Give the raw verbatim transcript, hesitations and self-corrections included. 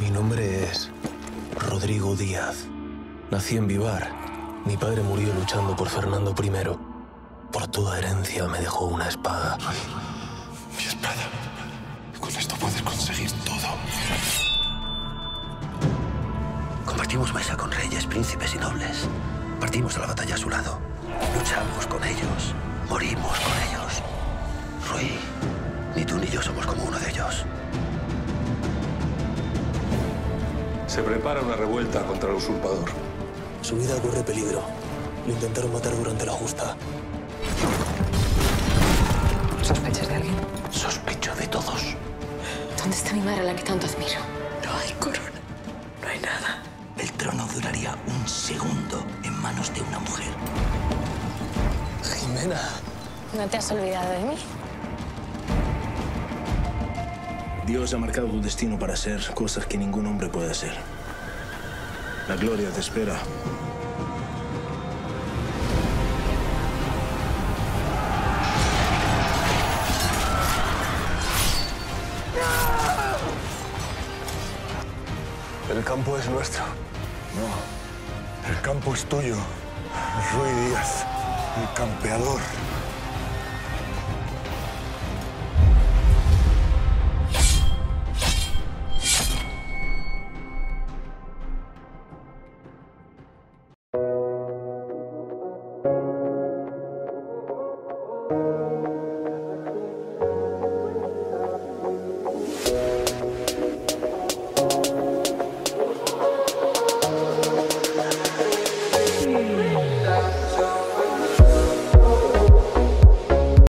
Mi nombre es Rodrigo Díaz. Nací en Vivar. Mi padre murió luchando por Fernando primero. Por toda herencia me dejó una espada. Ay, mi espada. Con esto puedes conseguir todo. Compartimos mesa con reyes, príncipes y nobles. Partimos a la batalla a su lado. Luchamos con ellos. Morimos con ellos. Rui, ni tú ni yo somos como uno de ellos. Se prepara una revuelta contra el usurpador. Su vida corre peligro. Lo intentaron matar durante la justa. ¿Sospechas de alguien? Sospecho de todos. ¿Dónde está mi madre, a la que tanto admiro? No hay corona. No hay nada. El trono duraría un segundo en manos de una mujer. Jimena. ¿No te has olvidado de mí? Dios ha marcado tu destino para hacer cosas que ningún hombre puede hacer. La gloria te espera. El campo es nuestro. No, el campo es tuyo. Rui Díaz, el campeador.